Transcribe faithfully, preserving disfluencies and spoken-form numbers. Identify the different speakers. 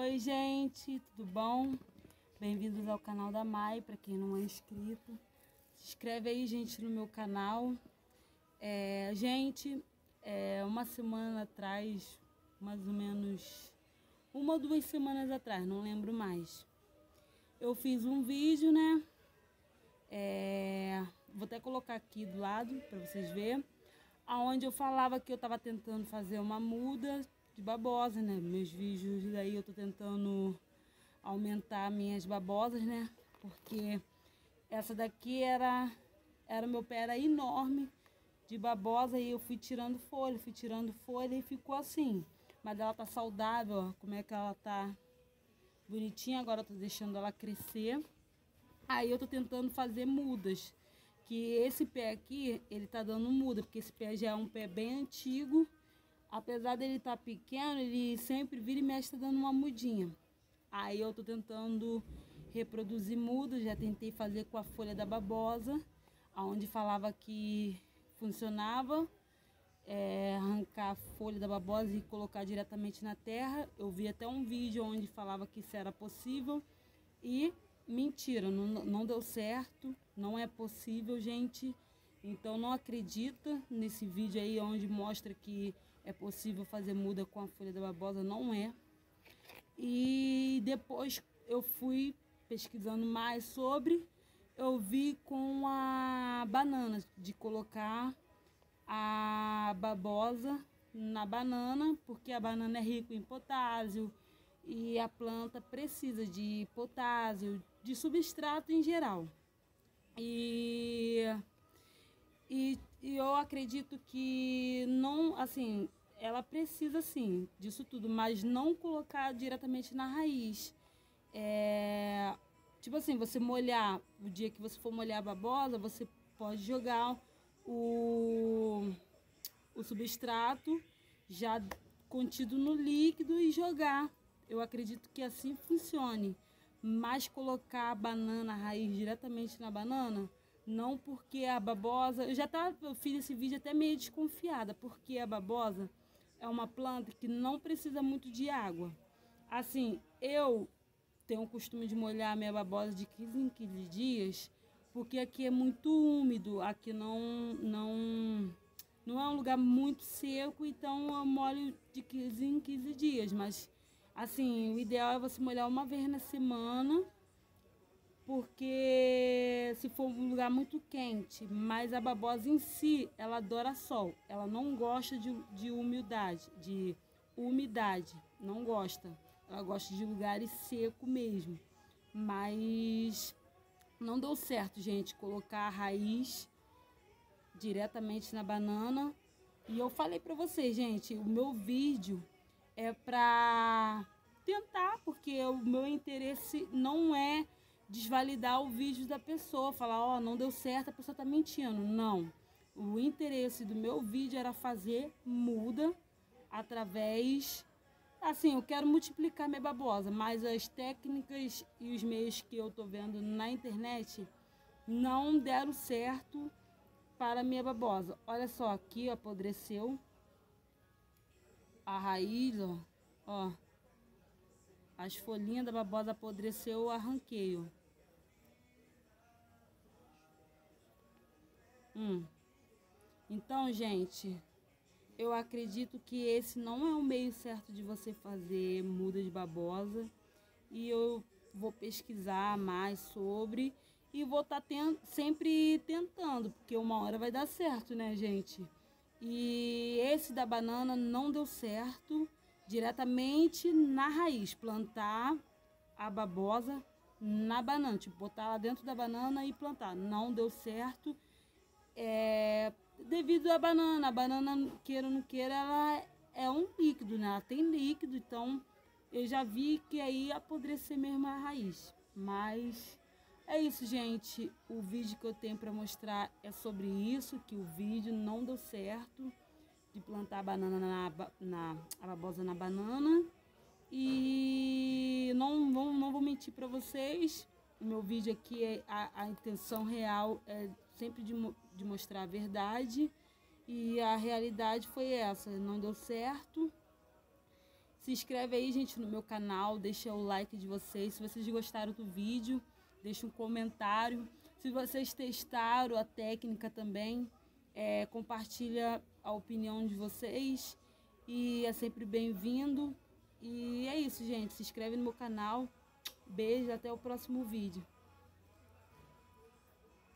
Speaker 1: Oi, gente, tudo bom? Bem-vindos ao canal da Mai, para quem não é inscrito. Se inscreve aí, gente, no meu canal. É, gente, é, uma semana atrás, mais ou menos, uma ou duas semanas atrás, não lembro mais. Eu fiz um vídeo, né? É, vou até colocar aqui do lado para vocês verem. Onde eu falava que eu estava tentando fazer uma muda de babosa, né? Meus vídeos daí eu tô tentando aumentar minhas babosas, né? Porque essa daqui era, era meu pé era enorme de babosa e eu fui tirando folha, fui tirando folha e ficou assim. Mas ela tá saudável, ó, como é que ela tá bonitinha. Agora eu tô deixando ela crescer. Aí eu tô tentando fazer mudas. Que esse pé aqui, ele tá dando muda, porque esse pé já é um pé bem antigo. Apesar dele estar tá pequeno, ele sempre vira e mexe tá dando uma mudinha. Aí eu tô tentando reproduzir muda, já tentei fazer com a folha da babosa, aonde falava que funcionava, é, arrancar a folha da babosa e colocar diretamente na terra. Eu vi até um vídeo onde falava que isso era possível e mentira, não, não deu certo, não é possível, gente. Então não acredita nesse vídeo aí onde mostra que é possível fazer muda com a folha da babosa, não é. E depois eu fui pesquisando mais sobre, eu vi com a banana, de colocar a babosa na banana, porque a banana é rica em potássio e a planta precisa de potássio, de substrato em geral. E... E, e eu acredito que não, assim, ela precisa sim disso tudo, mas não colocar diretamente na raiz. É, tipo assim, você molhar, o dia que você for molhar a babosa, você pode jogar o, o substrato já contido no líquido e jogar. Eu acredito que assim funcione. Mas colocar a banana, a raiz diretamente na banana, não, porque a babosa, eu já tá, eu fiz esse vídeo até meio desconfiada, porque a babosa é uma planta que não precisa muito de água. Assim, eu tenho o costume de molhar a minha babosa de quinze em quinze dias, porque aqui é muito úmido, aqui não, não, não é um lugar muito seco, então eu molho de quinze em quinze dias, mas assim, o ideal é você molhar uma vez na semana, porque se for um lugar muito quente, mas a babosa em si, ela adora sol, ela não gosta de, de umidade, de umidade, não gosta, ela gosta de lugares secos mesmo, mas não deu certo, gente, colocar a raiz diretamente na banana. E eu falei pra vocês, gente, o meu vídeo é pra tentar, porque o meu interesse não é desvalidar o vídeo da pessoa, falar, ó, oh, não deu certo, a pessoa tá mentindo. Não. O interesse do meu vídeo era fazer muda através... Assim, eu quero multiplicar minha babosa, mas as técnicas e os meios que eu tô vendo na internet não deram certo para a minha babosa. Olha só, aqui apodreceu a raiz, ó. Ó. As folhinhas da babosa apodreceu, eu arranquei, ó. Hum. Então, gente, eu acredito que esse não é o meio certo de você fazer muda de babosa. E eu vou pesquisar mais sobre e vou estar tá sempre tentando, porque uma hora vai dar certo, né, gente? E esse da banana não deu certo diretamente na raiz, plantar a babosa na banana, tipo, botar lá dentro da banana e plantar. Não deu certo. É, devido à banana, a banana, queira ou não queira, ela é um líquido, né? Ela tem líquido, então eu já vi que aí ia apodrecer mesmo a raiz. Mas é isso, gente. O vídeo que eu tenho para mostrar é sobre isso, que o vídeo não deu certo de plantar a banana na, na a babosa na banana. E não, não, não vou mentir para vocês. O meu vídeo aqui, é, a, a intenção real é sempre de, de mostrar a verdade. E a realidade foi essa, não deu certo. Se inscreve aí, gente, no meu canal, deixa o like de vocês. Se vocês gostaram do vídeo, deixa um comentário. Se vocês testaram a técnica também, é, compartilha a opinião de vocês. E é sempre bem-vindo. E é isso, gente. Se inscreve no meu canal. Beijo, até o próximo vídeo.